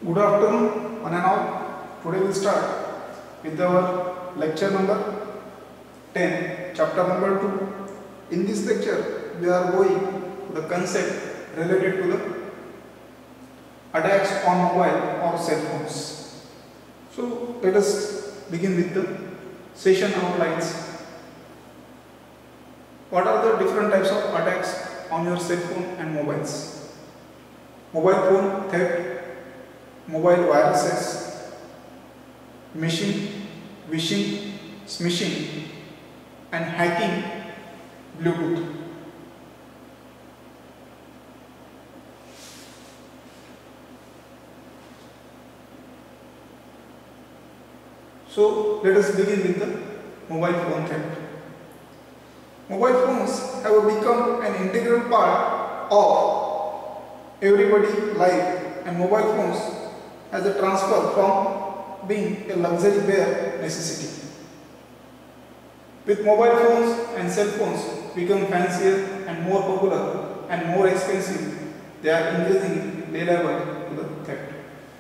Good afternoon, one and all. Today we start with our lecture number 10, chapter number 2. In this lecture, we are going to the concept related to the attacks on mobile or cell phones. So let us begin with the session outlines. What are the different types of attacks on your cell phone and mobiles? Mobile phone theft, mobile viruses, phishing, smishing, and hacking Bluetooth. So let us begin with the mobile phone theft. Mobile phones have become an integral part of everybody's life, and mobile phones has a transfer from being a luxury bare necessity. With mobile phones and cell phones become fancier and more popular and more expensive, they are increasingly liable to the theft.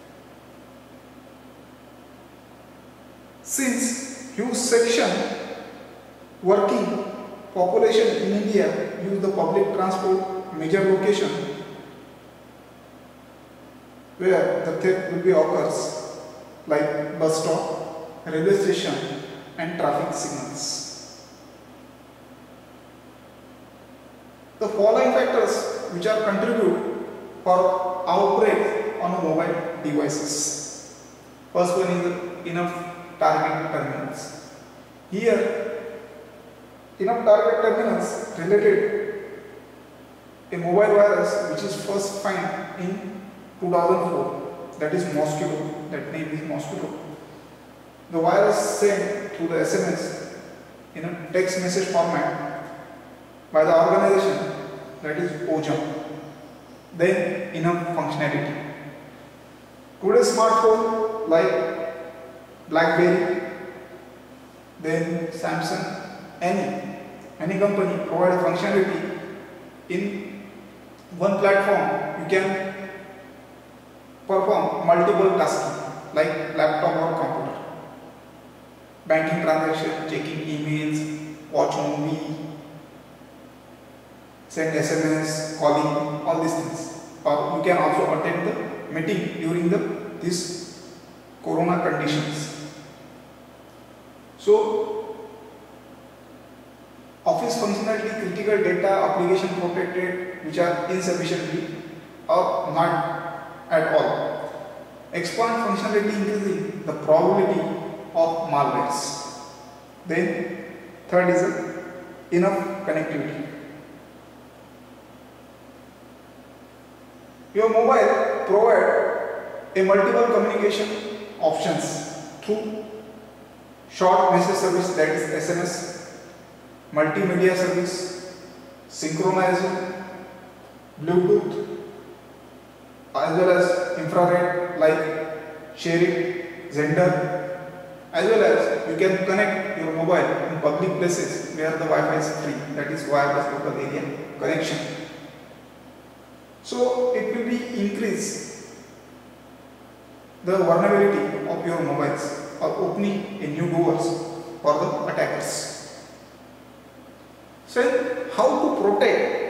Since huge section working population in India use the public transport major location where the theft will be occurs, like bus stop, railway station and traffic signals. The following factors which are contribute for outbreak on mobile devices. First one is enough target terminals. Here enough target terminals related a mobile virus which is first found in 2004, that is mosquito, that name is mosquito. The virus sent through the SMS in a text message format by the organization, that is OJAM. Then enough functionality. Today's smartphone like BlackBerry, then Samsung, any company provide functionality in one platform. You can perform multiple tasks like laptop or computer, banking transaction, checking emails, watch movie, send SMS, calling, all these things. Or you can also attend the meeting during this corona conditions. So office functionality, critical data, application protected, which are insufficiently or not at all. Expand functionality increasing the probability of malwares. Then third is enough connectivity. Your mobile provide a multiple communication options through short message service, that is SMS, multimedia service, synchronizer, Bluetooth, as well as infrared like sharing, Xender, as well as you can connect your mobile in public places where the Wi-Fi is free, that is wireless local area connection. So it will be increase the vulnerability of your mobiles or opening a new doors for the attackers. So how to protect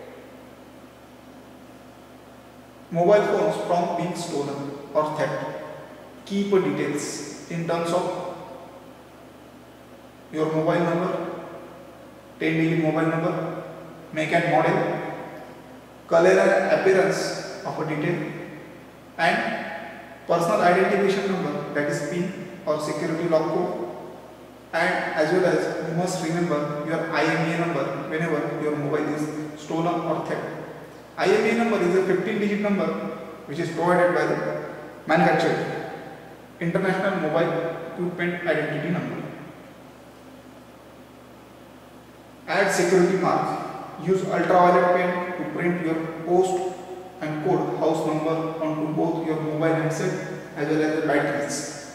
mobile phones from being stolen or theft? Keep details in terms of your mobile number, 10-digit mobile number, make and model, color and appearance of a detail, and personal identification number, that is PIN or security lock code, and as well as you must remember your IMEI number whenever your mobile is stolen or theft. IMEI number is a 15-digit number which is provided by the manufacturer, International Mobile Equipment Identity Number. Add security mark. Use ultraviolet pen to print your post and code house number onto both your mobile handset as well as the batteries.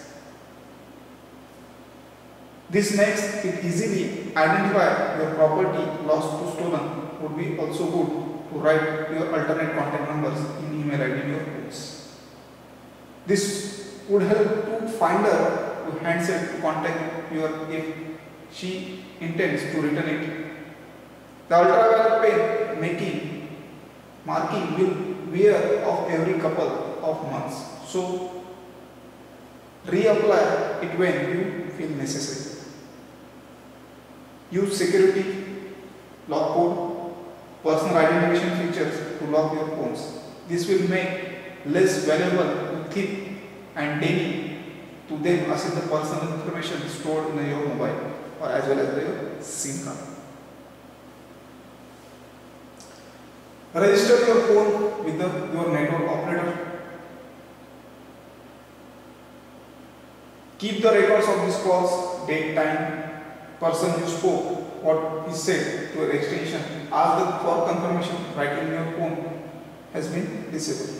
This makes it easily identify your property lost to stolen. Would be also good to write your alternate contact numbers in email ID in your codes. This would help to finder to handset to contact your if she intends to return it. The ultraviolet pen marking will wear off every couple of months. So reapply it when you feel necessary. Use security, lock code, personal identification features to lock your phones. This will make less valuable to thief and daily to them as the personal information stored in your mobile or as well as your SIM card. Register your phone with your network operator. Keep the records of these calls, date, time, person you spoke, what is said to your extension. Ask for confirmation writing your phone has been disabled.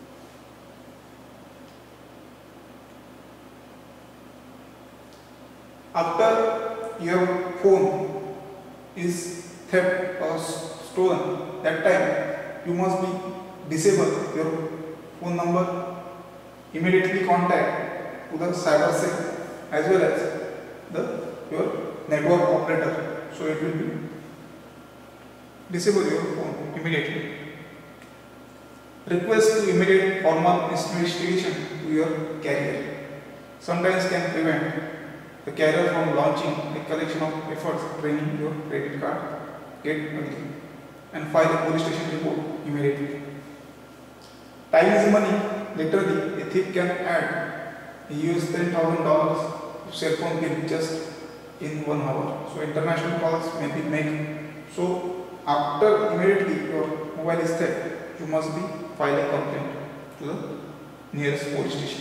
After your phone is theft or stolen, that time you must be disable your phone number, immediately contact to the cybersec as well as your network operator, so it will be disable your phone immediately. Request to immediate formal investigation to your carrier. Sometimes can prevent the carrier from launching a collection of efforts training your credit card, get again, and file a police station report immediately. Time is money. Literally, a thief can add $10,000 to cell phone bill just in 1 hour. So international calls may be made. So after immediately your mobile is theft, you must be file a complaint to the nearest police station.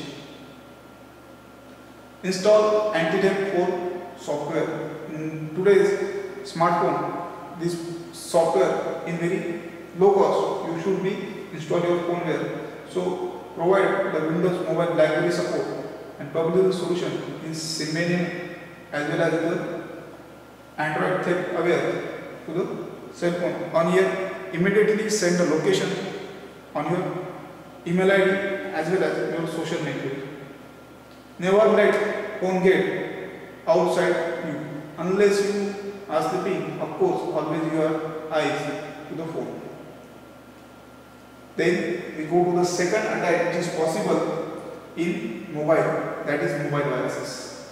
Install anti-theft 4 software. In today's smartphone, this software in very low cost. You should be install your phone there. So provide the Windows Mobile BlackBerry support and publish the solution in Symbian as well as the Android theft aware to the cell phone. On here, immediately send the location on your email ID as well as your social network. Never let phone get outside you unless you are sleeping. Of course, always your eyes to the phone. Then we go to the second attack which is possible in mobile, that is mobile viruses.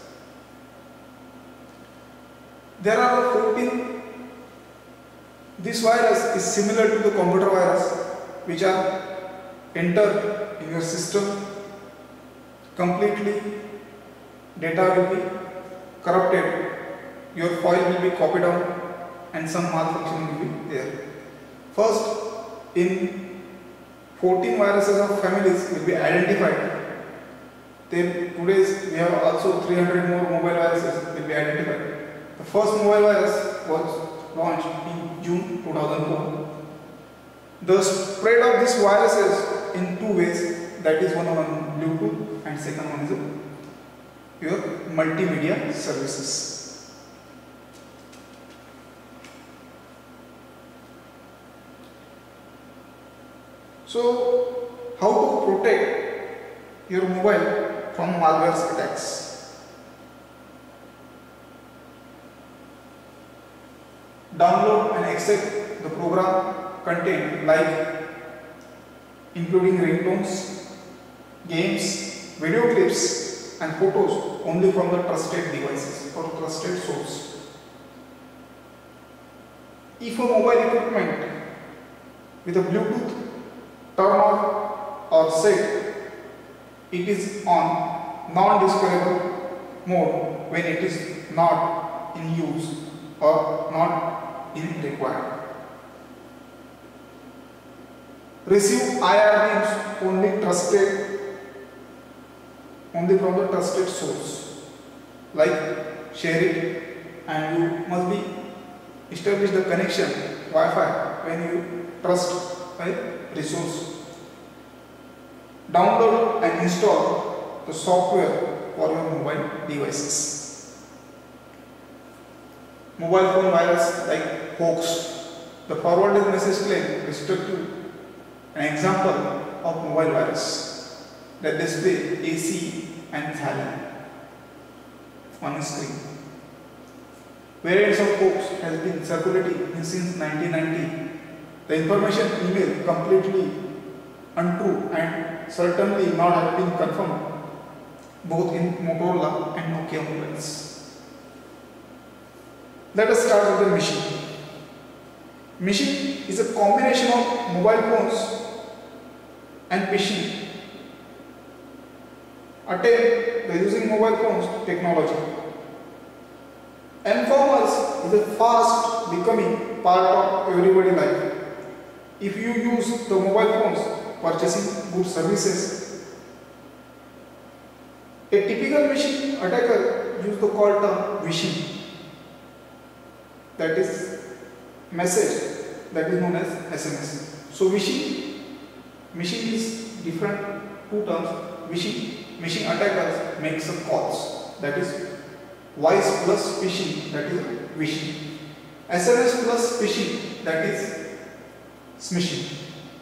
There are 14. This virus is similar to the computer virus which are enter in your system completely, data will be corrupted, your file will be copied out and some malfunction will be there. First, in 14 viruses of families will be identified. Then today's we have also 300 more mobile viruses will be identified. The first mobile virus was launched in June 2004. The spread of these viruses in 2 ways, that is one on Bluetooth and second one is your multimedia services. So, how to protect your mobile from malware attacks? Download and accept the program content like including ringtones, games, video clips and photos only from the trusted devices or trusted source. If a mobile equipment with a Bluetooth turn off or set, it is on non-discoverable mode when it is not in use or not in required. Receive IR beams only from the trusted source. Like share it, and you must be establish the connection Wi-Fi when you trust a resource. Download and install the software for your mobile devices. Mobile phone virus like hoax. The forwarded message claim restricted an example of mobile virus. that display AC and Xylem on a screen. Variants of Cokes has been circulating since 1990. The information email completely untrue and certainly not have been confirmed both in Motorola and Nokia mobiles. Let us start with the machine. Machine is a combination of mobile phones and phishing attained by using mobile phones technology. M-commerce is a fast becoming part of everybody's life. If you use the mobile phones purchasing goods services, a typical machine attacker use the call term phishing, that is message that is known as SMS. So phishing is different two terms. Phishing attackers makes some calls, that is voice plus phishing, that is phishing. SMS plus phishing, that is smishing.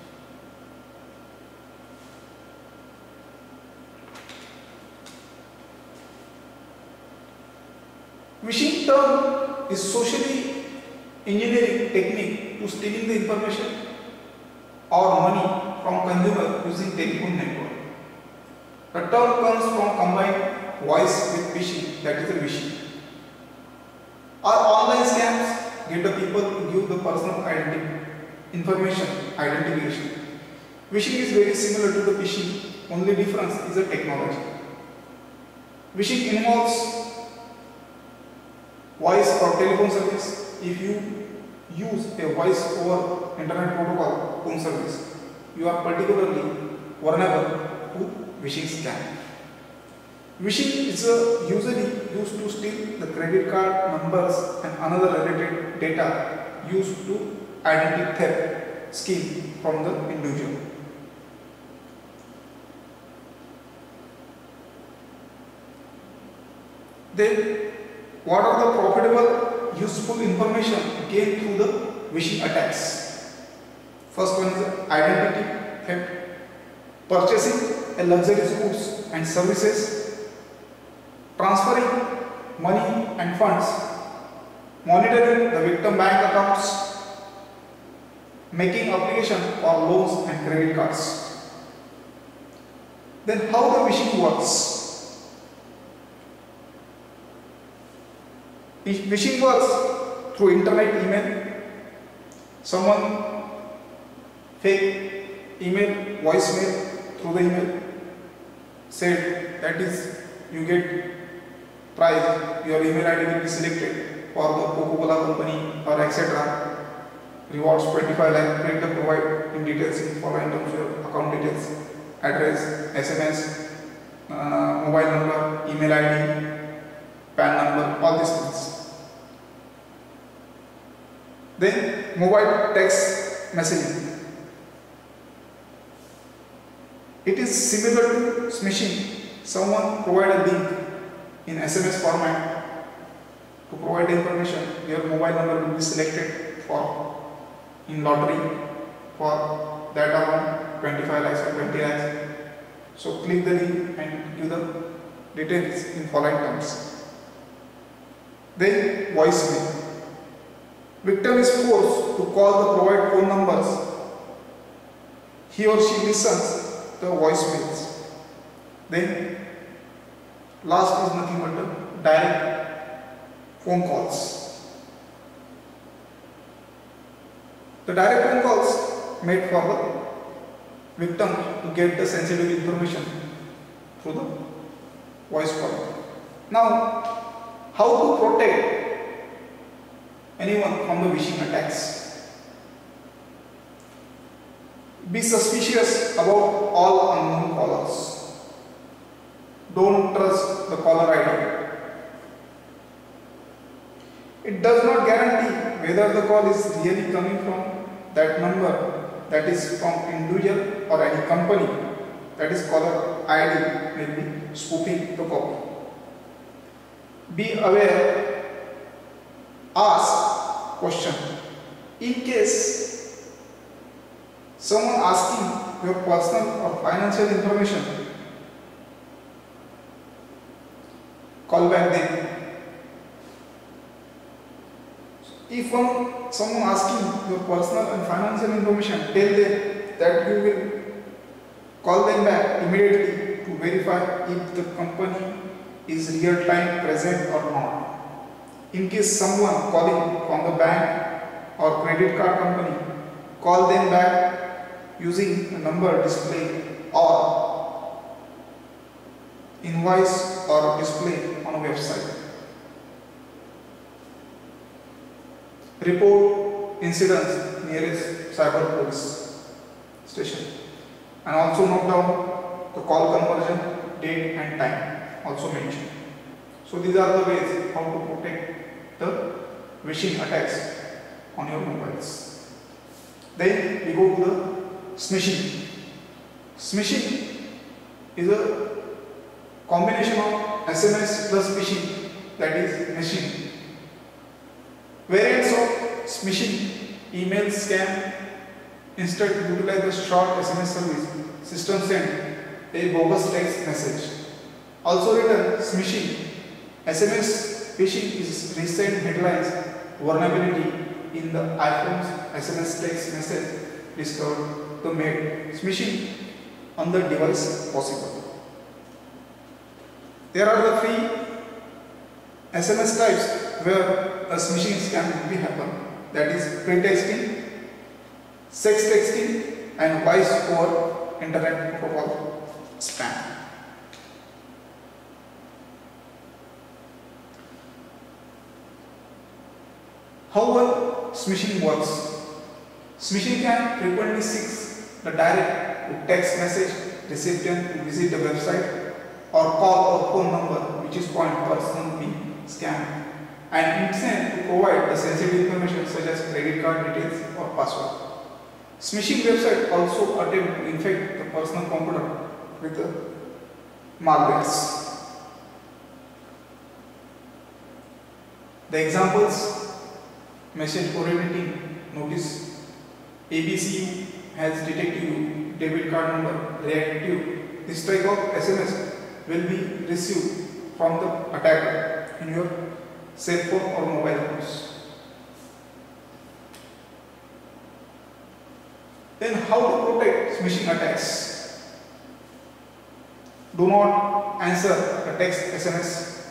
Phishing term is socially engineering technique to stealing the information or money from consumer using telephone network. The term comes from combined voice with phishing, that is a phishing. Our online scams get the people to give the personal identification. Phishing is very similar to the phishing, only difference is the technology. Phishing involves voice or telephone service. If you use a voice over internet protocol phone service, you are particularly vulnerable to phishing scam. Phishing is usually used to steal the credit card numbers and another related data used to identity theft scheme from the individual. Then, what are the profitable, useful information gained through the phishing attacks? First one is identity theft, purchasing a luxurious goods and services, transferring money and funds, monitoring the victim bank accounts, making application for loans and credit cards. Then how the phishing works? Phishing works through internet email. Someone fake email, voicemail through the email said that is you get prize, your email ID will be selected for the Coca-Cola company or etc. Rewards 25 lakh, click the provide in details in following terms your account details, address, SMS, mobile number, email ID, PAN number, all these things. Then mobile text messaging. It is similar to smishing. Someone provide a link in SMS format to provide information. Your mobile number will be selected for in lottery for that amount 25 lakhs or 20 lakhs. So click the link and give the details in following terms. Then voicemail. Victim is forced to call the provided phone numbers. He or she listens the voicemails. Then last is nothing but the direct phone calls. The direct phone calls made for the victim to get the sensitive information through the voice call. Now, how to protect anyone from the phishing attacks? Be suspicious about all unknown callers. Don't trust the caller ID. It does not guarantee whether the call is really coming from that number, that is from individual or any company. That is caller ID may be spoofing the call. Be aware. Ask question. In case someone asking your personal or financial information, call back them. If someone asking your personal and financial information, tell them that you will call them back immediately to verify if the company is real-time present or not. In case someone calling from the bank or credit card company, call them back using the number displayed or invoice or display on a website. Report incidents nearest cyber police station and also note down the call conversion date and time also mentioned. So these are the ways how to protect the phishing attacks on your mobiles. Then we go to the smishing. Smishing is a combination of SMS plus phishing, that is meshing. Variants of smishing: email scam. Instead, utilize the short SMS service. System send a bogus text message. Also written smishing. SMS phishing is recent headlines vulnerability in the iPhone's SMS text message discovered to make smishing on the device possible. There are the three SMS types where a smishing scam will be happen. That is pre-texting, sex texting, and voice over internet protocol spam. How well smishing works? Smishing can frequently seek the direct to text message recipient to visit the website or call a phone number which is point person being scammed, and intend to provide the sensitive information such as credit card details or password. Smishing website also attempt to infect the personal computer with the malwares. The examples: message originating notice, ABC has detected your debit card number reactive. This type of SMS will be received from the attacker in your cell phone or mobile phones. Then how to protect smishing attacks? Do not answer a text SMS.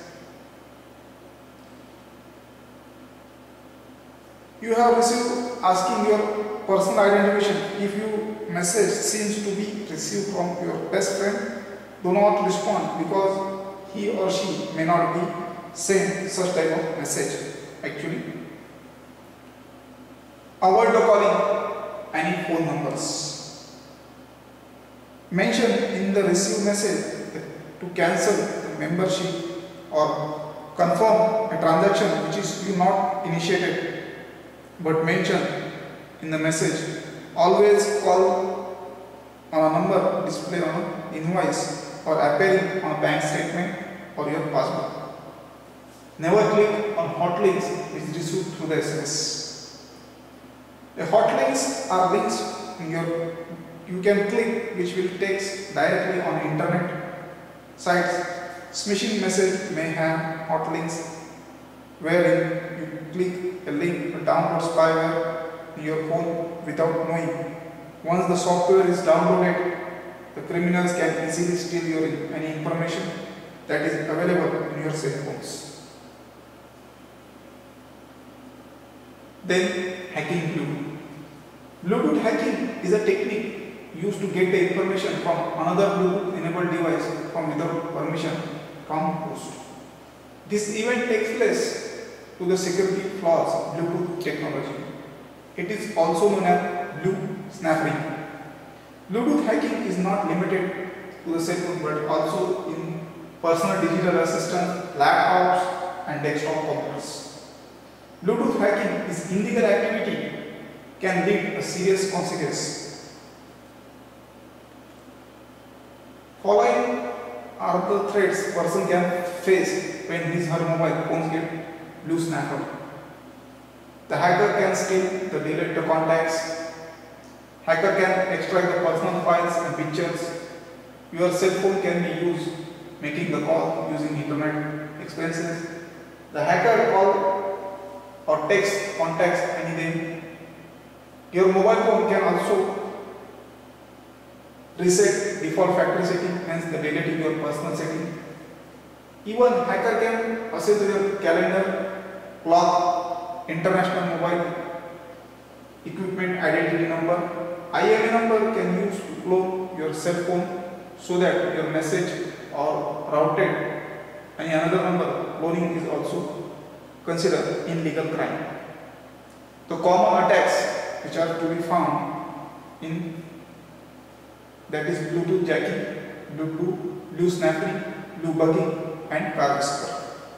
You have received asking your personal identification. If your message seems to be received from your best friend, do not respond because he or she may not be sent such type of message actually. Avoid the calling any phone numbers. Mention in the received message to cancel the membership or confirm a transaction which is you not initiated, but mention in the message. Always call on a number displayed on an invoice or appearing on a bank statement or your passbook. Never click on hot links which received through the SMS. The hot links are links you can click which will take directly on internet sites. Smishing message may have hot links wherein you click a link to download spyware in your phone without knowing. Once the software is downloaded, the criminals can easily steal your any information that is available in your cell phones. Then hacking Bluetooth. Bluetooth hacking is a technique used to get the information from another Bluetooth enabled device from without permission from host. This event takes place to the security flaws of Bluetooth technology. It is also known as blue snaffering. Bluetooth hacking is not limited to the cell phone but also in personal digital assistants, laptops and desktop computers. Bluetooth hacking is illegal activity can lead to serious consequences. Following are the threats person can face when his or her mobile phones get blue snaffled. The hacker can steal the delete the contacts. Hacker can extract the personal files and pictures. Your cell phone can be used making the call using internet expenses. The hacker call or text contacts anything. Your mobile phone can also reset default factory setting, hence the deleting your personal setting. Even hacker can access your calendar, clock, international mobile equipment identity number. IMEI number can use to clone your cell phone so that your message or routed any another number. Cloning is also considered illegal crime. The common attacks which are to be found in that is Bluetooth jacking, blue snapping, blue bugging and car whisper.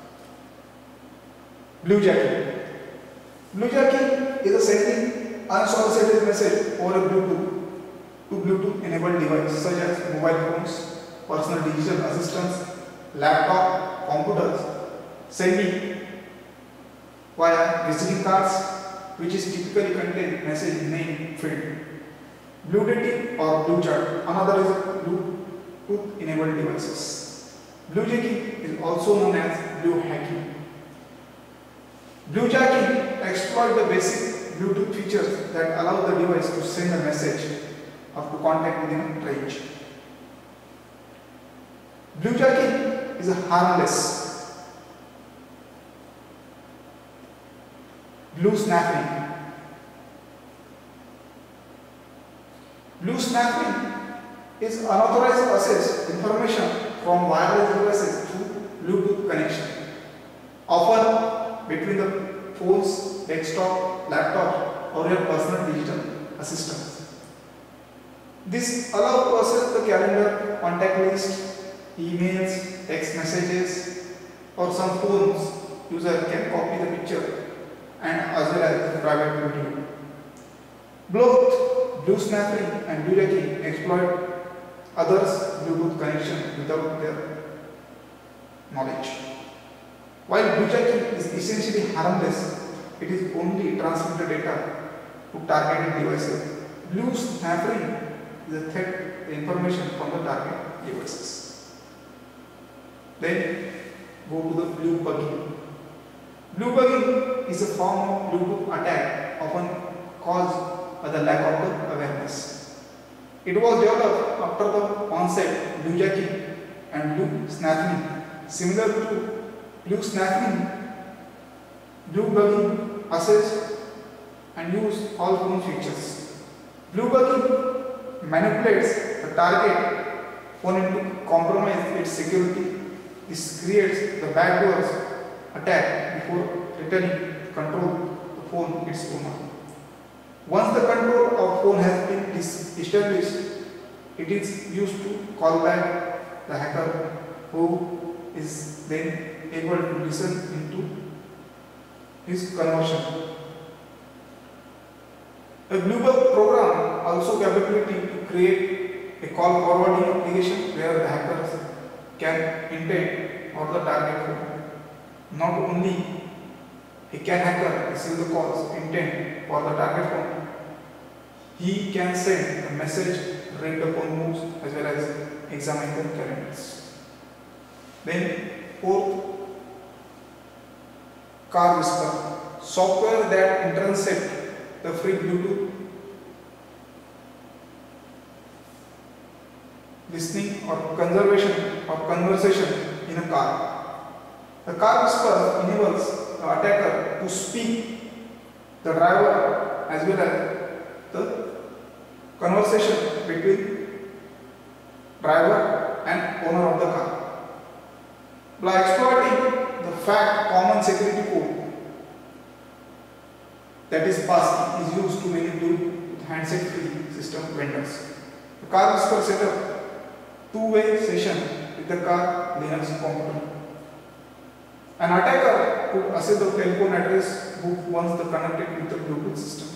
Blue jacking. Blue jacking is a sending unsolicited message over a Bluetooth to Bluetooth enabled device such as mobile phones, personal digital assistants, laptop, computers, sending via visiting cards which is typically contain message name field. Blue dating or blue chat, another is Bluetooth enabled devices. Blue jacking is also known as blue hacking. Blue jacking exploits the basic Bluetooth features that allow the device to send a message or to contact within range. Blue jacking is harmless. Blue snapping. Blue snapping is unauthorized access information from wireless devices through Bluetooth connection, often between the phone's desktop, laptop or your personal digital assistant. This allows to access the calendar, contact list, emails, text messages or some phones user can copy the picture and as well as the private video. Both blue snapping and blue jacking exploit others' Bluetooth connection without their knowledge. While blue jacking is essentially harmless, it is only transmitted data to targeted devices. Blue snapping is a threat the information from the target devices. Then go to the blue bugging. Blue bugging is a form of Bluetooth attack often caused by the lack of the awareness. It was developed after the onset blue jacking and blue snapping. Similar to blue snapping, blue bugging assess and use all phone features. Blue bugging manipulates the target phone to compromise its security. This creates the backdoors attack before returning control the phone its owner. Once the control of phone has been established, it is used to call back the hacker who is then able to listen into his conversion. A Bluebug program also capability to create a call forwarding application where the hackers can intend or the target phone. Not only he can hacker receive the calls intent for the target phone, he can send a message, read the phone moves as well as examine the calendars. Then fourth, car whisper, software that intercept the free Bluetooth listening or conversation in a car. The car whisper enables the attacker to speak the driver as well as the conversation between driver and owner of the car. By exploiting the fact common security code that is passed is used to manipulate handset free system vendors. The car whisper setup two-way session with the car Linux computer. An attacker could access the telephone address book once the connected with the Bluetooth system.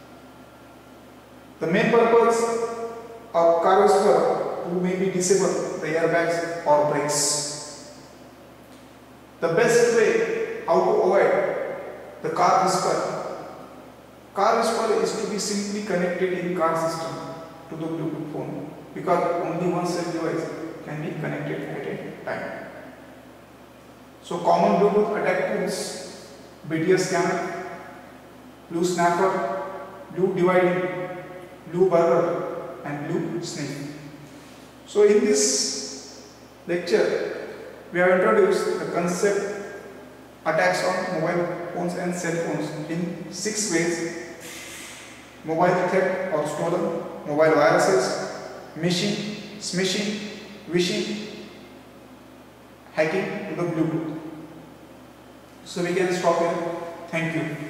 The main purpose of car whisper to maybe disable the airbags or brakes. The best way how to avoid the car whisper. Car whisper is to be simply connected in car system to the Bluetooth phone because only one cell device can be connected at a time. So common Bluetooth attack tools: BTS scanner, Blue Snapper, Blue Dividing, Blue Burger, and Blue Sniff. So in this lecture, we have introduced the concept attacks on mobile phones and cell phones in 6 ways: mobile theft or stolen, mobile viruses, meshing, smishing, wishing, hacking to the Bluetooth. So we can stop here. Thank you.